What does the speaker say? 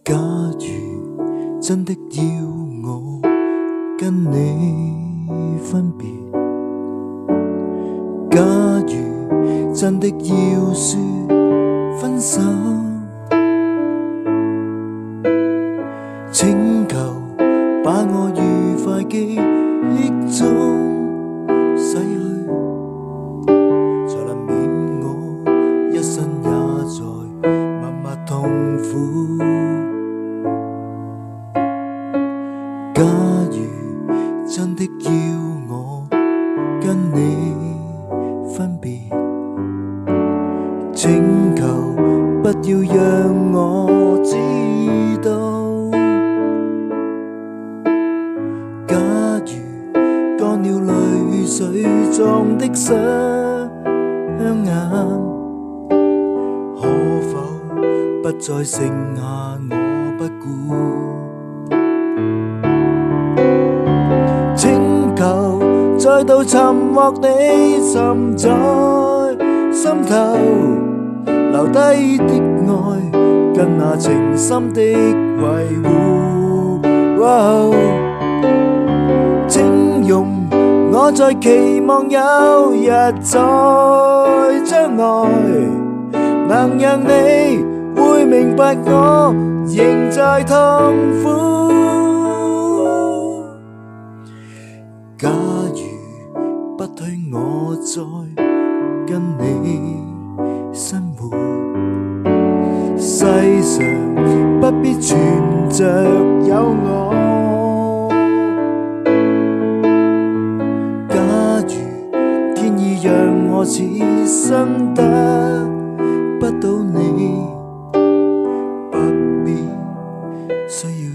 假如真的要我跟你分別，假如真的要說分手，請求把我愉快記憶中洗去，才能免我一生也在默默痛苦。假如真的要我跟你分別，請求不要讓我知道。假如乾了淚水撞的雙眼，可否不再剩下我不顧？請求再度尋獲你滲在心頭，留低的愛跟那情深的維護。請容我在期望有日再將愛能讓你會明白我仍在痛苦。假如不許我再跟你生活，世上不必存着有我。假如天意讓我此生得不到你，不必需要